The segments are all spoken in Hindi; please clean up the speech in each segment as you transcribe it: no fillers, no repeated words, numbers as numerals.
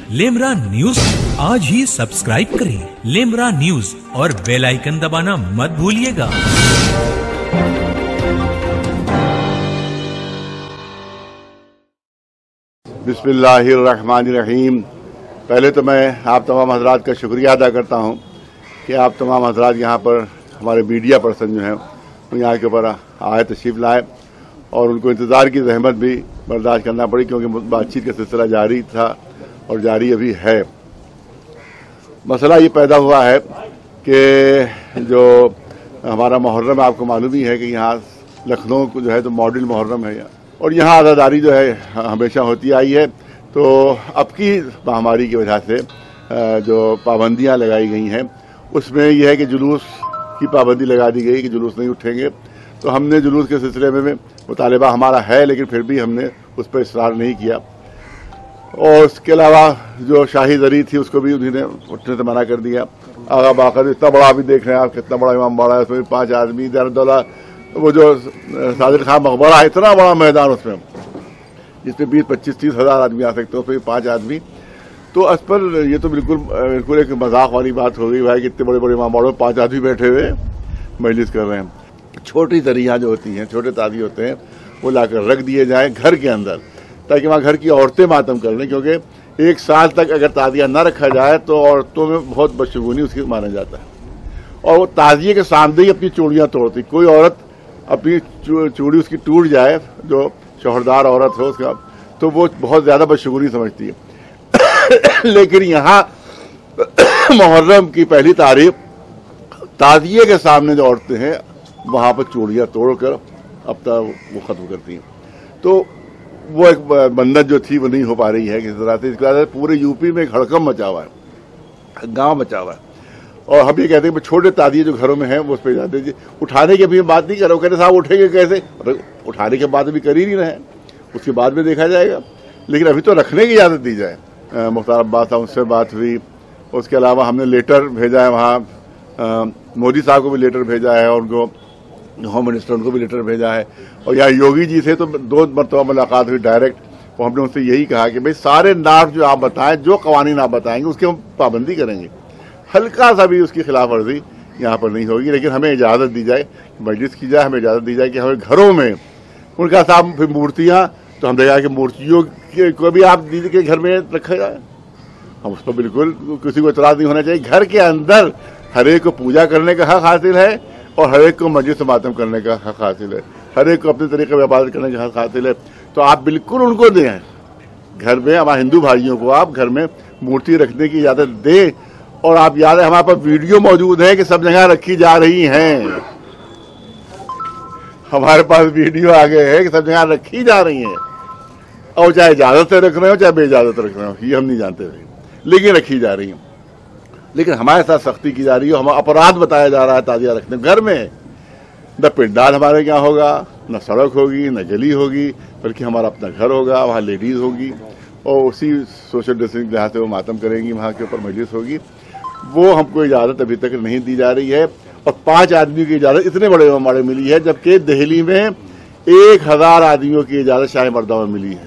लेमरा न्यूज आज ही सब्सक्राइब करें। लेमरा न्यूज और बेल आइकन दबाना मत भूलिएगा। बिस्मिल्लाहिर्रहमानिर्रहीम। पहले तो मैं आप तमाम हजरात का शुक्रिया अदा करता हूँ कि आप तमाम हजरात यहाँ पर हमारे मीडिया पर्सन जो हैं वो यहाँ के ऊपर आए, तशरीफ़ लाए और उनको इंतज़ार की जहमत भी बर्दाश्त करना पड़ी क्योंकि बातचीत का सिलसिला जारी था और जारी अभी है। मसला ये पैदा हुआ है कि जो हमारा मुहर्रम आपको मालूम ही है कि यहाँ लखनऊ को जो है तो मॉडल मुहर्रम है और यहाँ आज़ादारी जो है हमेशा होती आई है। तो अब की महामारी की वजह से जो पाबंदियाँ लगाई गई हैं उसमें यह है कि जुलूस की पाबंदी लगा दी गई कि जुलूस नहीं उठेंगे। तो हमने जुलूस के सिलसिले में मुतालिबा हमारा है, लेकिन फिर भी हमने उस पर इसरार नहीं किया। और उसके अलावा जो शाही जरी थी उसको भी उन्होंने उठने से मना कर दिया। आगा बाकर इतना बड़ा भी देख रहे हैं आप, कितना बड़ा इमाम बाड़ा है, उसमें 5 आदमी, दौला वो जो साजिद खान मकबरा है इतना बड़ा मैदान उसमें जिसमें 20-25-30 हज़ार आदमी आ सकते हैं, उसमें 5 आदमी। तो अस पर ये तो बिल्कुल एक मजाक वाली बात हो गई भाई कि इतने बड़े बड़े इमाम बाड़ों में 5 आदमी बैठे हुए मजलिस कर रहे हैं। छोटी दरिया जो होती हैं, छोटे ताज़ी होते हैं, वो लाकर रख दिए जाएं घर के अंदर ताकि वहाँ घर की औरतें मातम कर लें, क्योंकि 1 साल तक अगर ताज़िया न रखा जाए तो औरतों में बहुत बदशगुनी उसकी माना जाता है। और वो ताज़िए के सामने ही अपनी चूड़ियाँ तोड़ती। कोई औरत अपनी चूड़ी उसकी टूट जाए, जो शौहरदार औरत हो उसका, तो वो बहुत ज़्यादा बदशगुनी समझती है। लेकिन यहाँ मुहर्रम की पहली तारीख ताज़िए के सामने जो औरतें हैं वहाँ पर चूड़ियाँ तोड़कर अब तक वो ख़त्म करती हैं। तो वो एक बंधन जो थी वो नहीं हो पा रही है किसी तरह से। इसके बाद पूरे यूपी में एक हड़कम मचा हुआ है, गांव मचा हुआ है। और हम ये कहते हैं कि छोटे तादिए जो घरों में हैं वो उस पर जाते दीजिए। उठाने की अभी बात नहीं करो, कहते साहब उठेंगे कैसे? उठाने के बाद भी कर ही नहीं रहे, उसके बाद में देखा जाएगा। लेकिन अभी तो रखने की इजाज़त दी जाए। मुख्तार अब्बास साहब उससे बात हुई। उसके अलावा हमने लेटर भेजा है वहाँ, मोदी साहब को भी लेटर भेजा है और उनको होम मिनिस्टर उनको भी लेटर भेजा है। और यहाँ योगी जी से तो 2 मरतबा मुलाकात हुई डायरेक्ट। और हमने उनसे यही कहा कि भाई सारे नार्म जो आप बताएं, जो कवानीन आप बताएंगे उसकी हम पाबंदी करेंगे। हल्का सा भी उसकी खिलाफ वर्जी यहाँ पर नहीं होगी, लेकिन हमें इजाज़त दी जाए, मजलिस की जाए, हमें इजाज़त दी जाए कि हमें घरों में उनका साहब फिर मूर्तियाँ, तो हम देखा कि मूर्तियों को भी आप दीदी के घर में रखा जाए। हम उस पर बिल्कुल किसी को इतराज़ नहीं होना चाहिए। घर के अंदर हर एक को पूजा करने का हक हासिल है और हर एक को मस्जिद मातम करने का हक हासिल है, हर एक को अपने तरीके से इबादत करने का हक हासिल है। तो आप बिल्कुल उनको दें घर में, हमारे हिंदू भाइयों को आप घर में मूर्ति रखने की इजाज़त दें। और आप याद है हमारे पास वीडियो मौजूद है कि सब जगह रखी जा रही हैं। हमारे पास वीडियो आ गए हैं कि सब जगह रखी जा रही हैं, और चाहे इजाज़त से रख रहे हो चाहे बेइजाज़त रख रहे हो, ये हम नहीं जानते थे, लेकिन रखी जा रही हैं। लेकिन हमारे साथ सख्ती की जा रही है, हमें अपराध बताया जा रहा है ताज़िया रखने घर में। न पिंडाल हमारे यहाँ होगा, न सड़क होगी, न गली होगी, बल्कि हमारा अपना घर होगा, वहाँ लेडीज़ होगी और उसी सोशल डिस्टेंसिंग लिहाज से वो मातम करेंगी, वहाँ के ऊपर मजलिस होगी। वो हमको इजाज़त अभी तक नहीं दी जा रही है। और 5 आदमी की इजाज़त इतने बड़े इमाम मिली है, जबकि दिल्ली में 1000 आदमियों की इजाज़त शाही मर्दा में मिली है।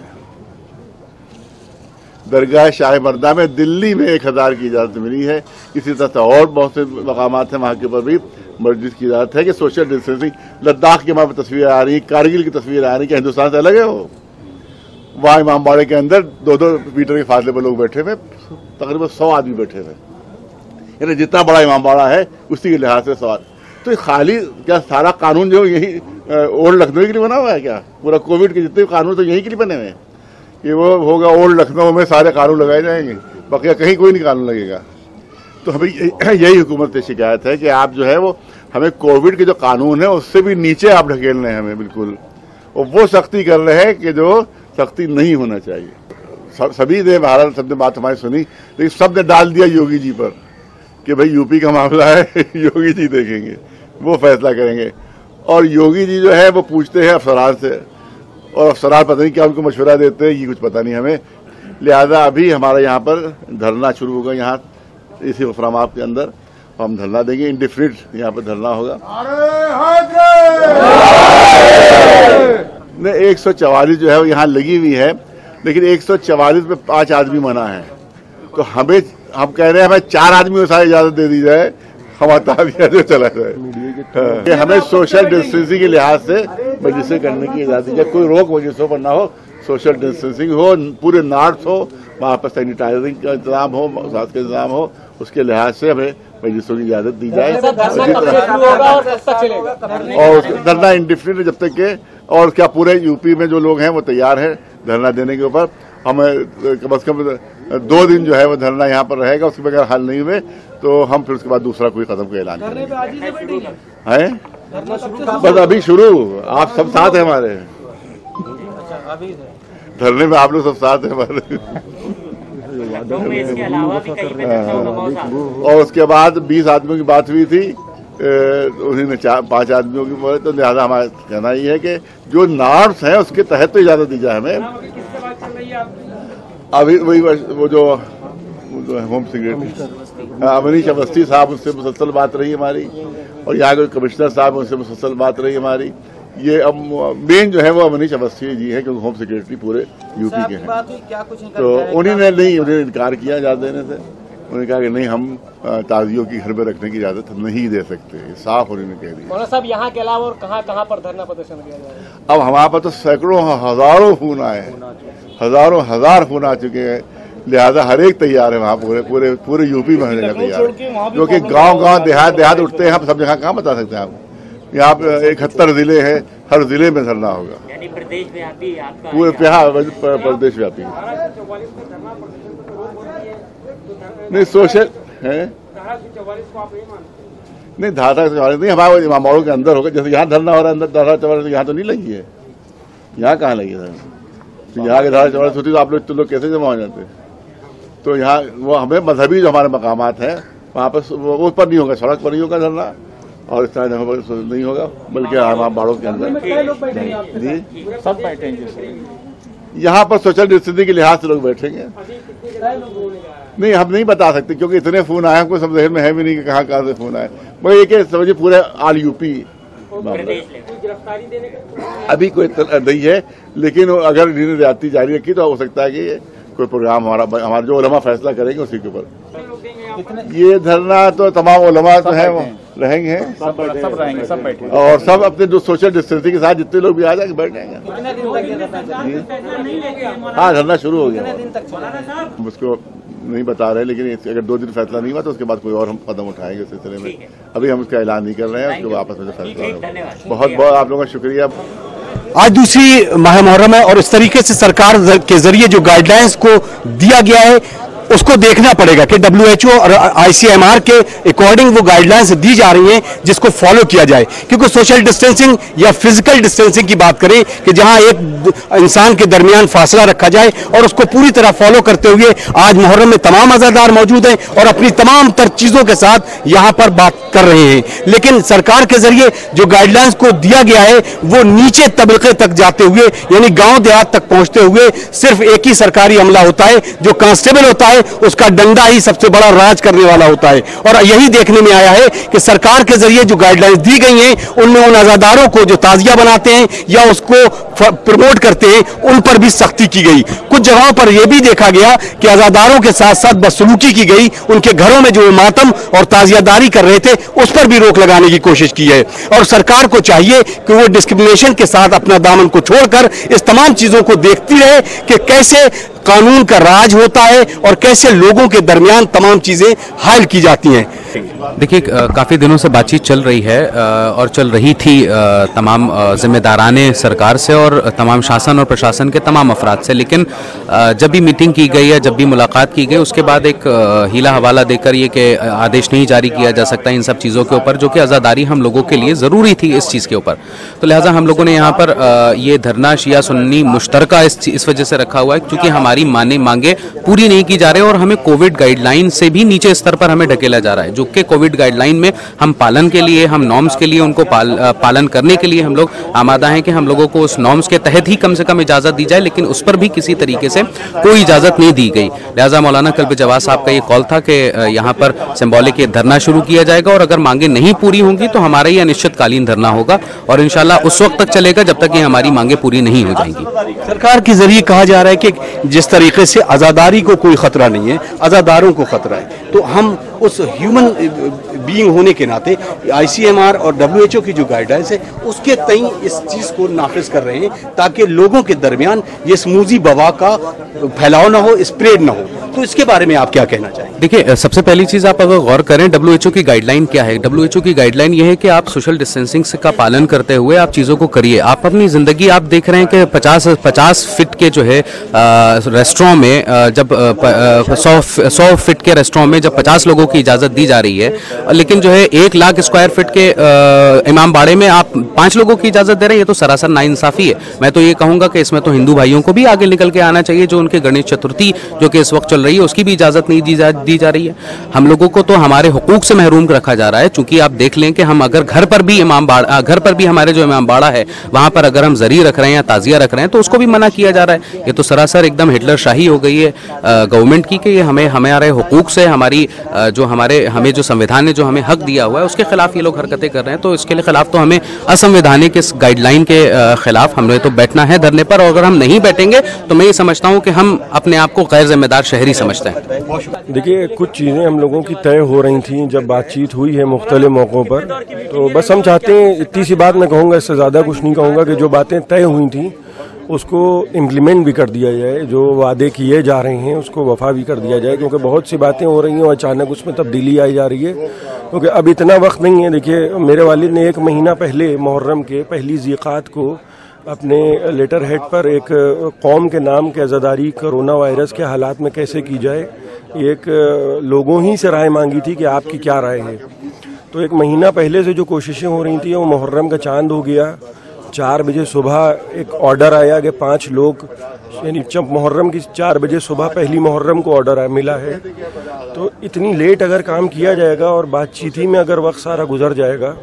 दरगाह शाही मर्दा में दिल्ली में 1000 की इजाज़त मिली है। इसी तरह से और बहुत से मकामात हैं वहाँ के ऊपर भी मस्जिद की इजाज़त है कि सोशल डिस्टेंसिंग। लद्दाख की वहाँ पर तस्वीरें आ रही, कारगिल की तस्वीरें आ रही कि हिंदुस्तान से अलग है वो। वहाँ इमाम बाड़े के अंदर 2-2 मीटर के फासले पर लोग बैठे हुए, तकरीबन 100 आदमी बैठे हुए। यानी जितना बड़ा इमाम बाड़ा है उसी के लिहाज से सवाल। तो खाली क्या सारा कानून जो यही ओल्ड लखनऊ के लिए बना हुआ है क्या? पूरा कोविड के जितने कानून तो यहीं के लिए बने हुए हैं कि वो होगा ओल्ड लखनऊ में सारे कानून लगाए जाएंगे, बाकी कहीं कोई नहीं कानून लगेगा। तो हमें यही हुकूमत से शिकायत है कि आप जो है वो हमें कोविड के जो कानून है उससे भी नीचे आप ढकेल रहे हैं हमें बिल्कुल, और वो सख्ती कर रहे हैं कि जो सख्ती नहीं होना चाहिए। सभी ने भारत सबने बात हमारी सुनी, लेकिन सब ने डाल दिया योगी जी पर कि भाई यूपी का मामला है, योगी जी देखेंगे, वो फैसला करेंगे। और योगी जी जो है वो पूछते हैं अफसरान से, और अफसरान पता नहीं क्या उनको मशवरा देते हैं, ये कुछ पता नहीं हमें। लिहाजा अभी हमारा यहाँ पर धरना शुरू होगा, यहाँ इसी प्रोग्राम के अंदर हम धरना देंगे, इंडिफरेंट यहाँ पर धरना होगा। 144 जो है वो यहाँ लगी हुई है, लेकिन 144 में 5 आदमी मना है। तो हम कह रहे हैं हमें 4 आदमी को सारी इजाजत दे दी जाए, हम ताज़िया जो चला जाए। हमें सोशल डिस्टेंसिंग के लिहाज से मजलिसें करने की इजाजत दी जाए, कोई रोक मजलिसों पर ना हो, सोशल डिस्टेंसिंग हो, पूरे नार्थ हो, वहाँ पर सैनिटाइजिंग का इंतजाम हो, स्वास्थ्य का इंतजाम हो, उसके लिहाज से हमें मजलिसों की इजाजत दी जाए। और धरना इंडिफिनिट जब तक के, और क्या पूरे यूपी में जो लोग हैं वो तैयार हैं धरना देने के ऊपर। हमें कम से कम 2 दिन जो है वो धरना यहाँ पर रहेगा, उसके बगैर हल नहीं हुए तो हम फिर उसके बाद दूसरा कोई कदम का ऐलान करेंगे। हैं बस अभी शुरू, आप सब साथ हैं हमारे धरने में, आप लोग सब साथ हैं हमारे। और उसके बाद 20 आदमियों की बात हुई थी, उन्होंने 5 आदमियों की बोले, तो लिहाजा हमारा कहना ये है कि जो नॉर्म्स हैं उसके तहत तो इजाजत दी जाए हमें। अभी वही वो जो होम सेक्रेटरी अमनीश अवस्थी साहब, उससे मुसलसल बात रही हमारी, और यहाँ के कमिश्नर साहब, उनसे मुसलसल बात रही हमारी। ये अब मेन जो है वो अमनीश अवस्थी जी है, क्योंकि होम सेक्रेटरी पूरे यूपी के हैं। तो उन्होंने इनकार किया इजाजत देने से। उन्होंने कहा कि नहीं, हम ताजियों की घर में रखने की इजाजत नहीं दे सकते, साफ उन्होंने कह दिया। मौलाना साहब, यहाँ के अलावा और कहाँ पर धरना प्रदर्शन किया जा रहा है? अब हमारे पास तो सैकड़ों हजारों खून आए हैं, हजारों हजार खून आ चुके हैं, लिहाजा हर एक तैयार है वहाँ, पूरे यूपी में हर जगह तैयार है। क्योंकि गांव देहात उठते हैं, हम सब जगह कहाँ बता सकते हैं आप। यहाँ पे 71 जिले हैं, हर जिले में धरना होगा, यानी प्रदेश व्यापी आपका, पूरे प्रदेश व्यापी। नहीं सोशल है, नहीं धारा 44 नहीं, हमारे इमामों के अंदर होगा। जैसे यहाँ धरना हो रहा है अंदर, धारा 44 यहाँ तो नहीं लगी है, यहाँ कहाँ लगी है? तो यहाँ की धारा 44 होती तो आप लोग कैसे जमा हो जाते? तो यहाँ वो हमें मजहबी जो हमारे मकामात हैं वहाँ पर वो पर नहीं होगा, सड़क पर नहीं होगा धरना, और इस तरह जगह पर नहीं होगा, बल्कि हमारे बाड़ों के अंदर जी सब बैठेंगे। यहाँ पर सोशल डिस्टेंसिंग के लिहाज से लोग बैठेंगे। नहीं, हम नहीं बता सकते क्योंकि इतने फोन आए, हमको सब जहन में है भी नहीं कि कहाँ से फोन आए। मगर ये कि समझिए पूरे ऑल यूपी अभी कोई नहीं है, लेकिन अगर इन्होंने रियायती जारी रखी तो हो सकता है कि कोई प्रोग्राम हमारा जो उलमा फैसला करेंगे उसी के ऊपर। ये धरना तो तमाम उलमा जो है वो रहेंगे, सब रहेंगे, सब बैठे, और सब अपने जो सोशल डिस्टेंसिंग के साथ जितने लोग भी आ जाएंगे बैठ जाएंगे। हाँ, धरना शुरू हो गया, उसको नहीं बता रहे, लेकिन अगर 2 दिन फैसला नहीं हुआ तो उसके बाद कोई और हम कदम उठाएंगे इस सिलसिले में। अभी हम उसका ऐलान नहीं कर रहे हैं, उसके वापस में फैसला होगा। बहुत बहुत आप लोगों का शुक्रिया। आज दूसरी माह मुहर्रम है और इस तरीके से सरकार के जरिए जो गाइडलाइंस को दिया गया है उसको देखना पड़ेगा कि WHO और ICMR के अकॉर्डिंग वो गाइडलाइंस दी जा रही हैं जिसको फॉलो किया जाए। क्योंकि सोशल डिस्टेंसिंग या फिजिकल डिस्टेंसिंग की बात करें कि जहां एक इंसान के दरमियान फासला रखा जाए और उसको पूरी तरह फॉलो करते हुए आज मुहर्रम में तमाम अज़ादार मौजूद हैं और अपनी तमाम तर चीज़ों के साथ यहाँ पर बात कर रहे हैं। लेकिन सरकार के जरिए जो गाइडलाइंस को दिया गया है वो नीचे तबके तक जाते हुए, यानी गाँव देहात तक पहुँचते हुए सिर्फ एक ही सरकारी अमला होता है, जो कांस्टेबल होता है, उसका डंडा ही सबसे बड़ा राज करने वाला होता है। और यही देखने में आया है कि सरकार के जरिए जो गाइडलाइंस दी गई हैं उनमें उन अज़ादारों को जो ताजिया बनाते हैं या उसको प्रमोट करते हैं उन पर भी सख्ती की गई। कुछ जगहों पर यह भी देखा गया कि अज़ादारों के साथ साथ बदसलूकी की गई, उनके घरों में जो मातम और ताजियादारी कर रहे थे उस पर भी रोक लगाने की कोशिश की है। और सरकार को चाहिए कि वो डिस्क्रिमिनेशन के साथ अपना दामन को छोड़कर इस तमाम चीजों को देखती रहे कि कैसे कानून का राज होता है और कैसे लोगों के दरमियान तमाम चीजें हायल की जाती हैं। देखिए, काफ़ी दिनों से बातचीत चल रही है और चल रही थी तमाम जिम्मेदाराने सरकार से और तमाम शासन और प्रशासन के तमाम अफराद से, लेकिन जब भी मीटिंग की गई या जब भी मुलाकात की गई उसके बाद एक हीला हवाला देकर ये कि आदेश नहीं जारी किया जा सकता इन सब चीज़ों के ऊपर, जो कि आज़ादारी हम लोगों के लिए ज़रूरी थी इस चीज़ के ऊपर। तो लिहाजा हम लोगों ने यहाँ पर ये धरना शिया सुन्नी मुश्तरका इस वजह से रखा हुआ है क्योंकि हमारी मांगे पूरी नहीं की जा रही और हमें कोविड गाइडलाइन से भी नीचे स्तर पर हमें ढकेला जा रहा है, जो कि कोविड गाइडलाइन में हम पालन के लिए, हम नॉर्म्स के लिए उनको पालन करने के लिए हम लोग आमादा हैं कि हम लोगों को उस नॉर्म्स के तहत ही कम से कम इजाज़त दी जाए, लेकिन उस पर भी किसी तरीके से कोई इजाज़त नहीं दी गई। लिहाजा मौलाना कल्ब जवाद साहब का ये कॉल था कि यहाँ पर सिंबॉलिक धरना शुरू किया जाएगा और अगर मांगे नहीं पूरी होंगी तो हमारा ये अनिश्चितकालीन धरना होगा और इंशाल्लाह उस वक्त तक चलेगा जब तक ये हमारी मांगे पूरी नहीं हो जाएंगी। सरकार के जरिए कहा जा रहा है कि जिस तरीके से आज़ादारी को कोई ख़तरा नहीं है, आज़ादारों को ख़तरा है, तो हम उस ह्यूमन बीइंग होने के नाते ICMR और WHO की जो गाइडलाइंस है उसके तई इस चीज़ को नाफिज कर रहे हैं ताकि लोगों के दरमियान ये स्मूजी वबा का फैलाव ना हो, स्प्रेड ना हो। तो इसके बारे में आप क्या कहना चाहेंगे? देखिए, सबसे पहली चीज़ आप अगर गौर करें WHO की गाइडलाइन क्या है। WHO की गाइडलाइन ये है कि आप सोशल डिस्टेंसिंग का पालन करते हुए आप चीज़ों को करिए। आप अपनी ज़िंदगी आप देख रहे हैं कि 50 फीट के जो है रेस्टोरेंट में जब 100 फीट के रेस्टोरेंट में जब 50 लोगों की इजाज़त दी जा रही है, लेकिन जो है 1 लाख स्क्वायर फीट के इमाम बाड़े में आप 5 लोगों की इजाज़त दे रहे हैं, ये तो सरासर नाइंसाफ़ी है। मैं तो ये कहूँगा कि इसमें तो हिंदू भाइयों को भी आगे निकल के आना चाहिए, जो उनके गणेश चतुर्थी जो कि इस वक्त चल रही है उसकी भी इजाज़त नहीं दी जा रही है। हम लोगों को तो हमारे हुकूक से महरूम रखा जा रहा है। चूंकि आप देख लें कि हम अगर घर पर भी हमारे जो इमाम बाड़ा है वहाँ पर अगर हम जरी रख रहे हैं या ताजिया रख रहे हैं तो उसको भी मना किया जा रहा है। ये तो सरासर एकदम हिटलर शाही हो गई है गवर्नमेंट की कि ये हमारे हुकूक से हमें जो संविधान ने जो हमें हक दिया हुआ है उसके खिलाफ ये लोग हरकतें कर रहे हैं। तो इसके खिलाफ तो हमें असंवैधानिक इस गाइडलाइन के खिलाफ हमने तो बैठना है धरने पर, और अगर हम नहीं बैठेंगे तो मैं ये समझता हूँ कि हम अपने आप को गैर जिम्मेदार शहरी समझते हैं। देखिए, कुछ चीज़ें हम लोगों की तय हो रही थी जब बातचीत हुई है मुख्तलिफ मौक़ों पर, तो बस हम चाहते हैं, इतनी सी बात मैं कहूँगा, इससे ज़्यादा कुछ नहीं कहूँगा, कि जो बातें तय हुई थी उसको इम्प्लीमेंट भी कर दिया जाए, जो वादे किए जा रहे हैं उसको वफा भी कर दिया जाए, क्योंकि बहुत सी बातें हो रही हैं और अचानक उसमें तब्दीली आई जा रही है, क्योंकि अब इतना वक्त नहीं है। देखिए, मेरे वालिद ने 1 महीना पहले मुहर्रम के पहली ज़ीक़ात को अपने लेटर हेड पर एक कौम के नाम के अज़ादारी कोरोना वायरस के हालात में कैसे की जाए, एक लोगों ही से राय मांगी थी कि आपकी क्या राय है। तो 1 महीना पहले से जो कोशिशें हो रही थी वो मुहर्रम का चांद हो गया, 4 बजे सुबह एक ऑर्डर आया कि 5 लोग, यानी जब मुहर्रम की 4 बजे सुबह पहली मुहर्रम को ऑर्डर मिला है। तो इतनी लेट अगर काम किया जाएगा और बातचीत ही में अगर वक्त सारा गुजर जाएगा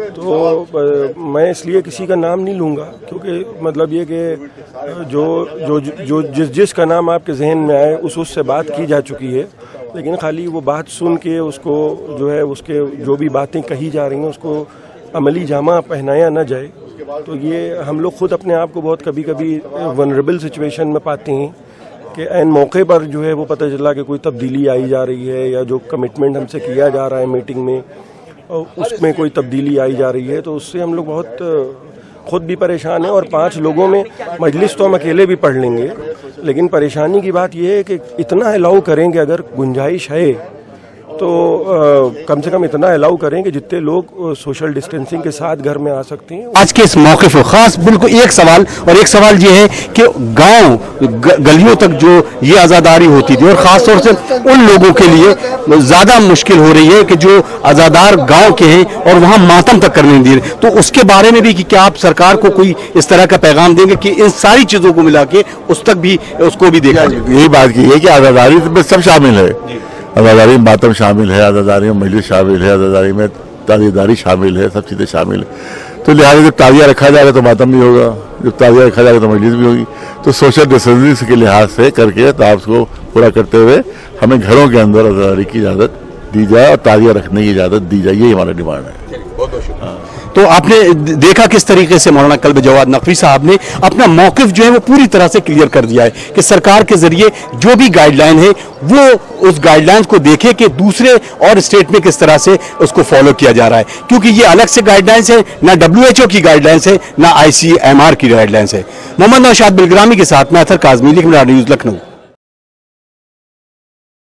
तो मैं इसलिए किसी का नाम नहीं लूँगा, क्योंकि मतलब ये कि जो जिसका नाम आपके जहन में आए उससे बात की जा चुकी है, लेकिन खाली वो बात सुन के उसको जो है उसके जो भी बातें कही जा रही हैं उसको अमली जामा पहनाया ना जाए। तो ये हम लोग खुद अपने आप को बहुत कभी कभी वनरेबल सिचुएशन में पाते हैं कि ऐन मौके पर जो है वो पता चला कि कोई तब्दीली आई जा रही है, या जो कमिटमेंट हमसे किया जा रहा है मीटिंग में उसमें कोई तब्दीली आई जा रही है, तो उससे हम लोग बहुत खुद भी परेशान हैं। और 5 लोगों में मजलिस तो हम अकेले भी पढ़ लेंगे, लेकिन परेशानी की बात यह है कि इतना अलाउ करें कि अगर गुंजाइश है तो कम से कम इतना अलाउ करें कि जितने लोग सोशल डिस्टेंसिंग के साथ घर में आ सकते हैं। आज के इस मौके पर खास बिल्कुल एक सवाल ये है कि गांव गलियों तक जो ये आज़ादारी होती थी, और खास तौर से उन लोगों के लिए ज़्यादा मुश्किल हो रही है कि जो आज़ादार गांव के हैं और वहां मातम तक करने नहीं दे रहे, तो उसके बारे में भी कि क्या आप सरकार को कोई इस तरह का पैगाम देंगे कि इन सारी चीज़ों को मिला के उस तक भी उसको भी देखा जाए? यही बात की है कि आज़ादारी में सब शामिल है, आज़ादारी में मातम शामिल है, आज़ादारी में मजलिस शामिल है, आज़ादारी में ताज़ियेदारी शामिल है, सब चीज़ें शामिल है। तो लिहाजा जब ताज़िया रखा जाएगा तो मातम भी होगा, जब ताज़िया रखा जाएगा तो मजलिस भी होगी। तो सोशल डिस्टेंसिंग के लिहाज से करके ताब्स को पूरा करते हुए हमें घरों के अंदर आज़ादारी की इजाज़त दी जाए और ताज़िया रखने की इजाज़त दी जाए, यही हमारा डिमांड है। बहुत बहुत शुक्रिया। तो आपने देखा किस तरीके से मौलाना कल्ब जवाद नकवी साहब ने अपना मौकिफ जो है वो पूरी तरह से क्लियर कर दिया है कि सरकार के जरिए जो भी गाइडलाइन है वो उस गाइडलाइंस को देखे कि दूसरे और स्टेट में किस तरह से उसको फॉलो किया जा रहा है, क्योंकि ये अलग से गाइडलाइंस है, ना WHO की गाइडलाइंस है, ना ICMR की गाइडलाइंस है। मोहम्मद नौशाद बिलग्रामी के साथ मैं अतर काज़मी, लिखना न्यूज़, लखनऊ।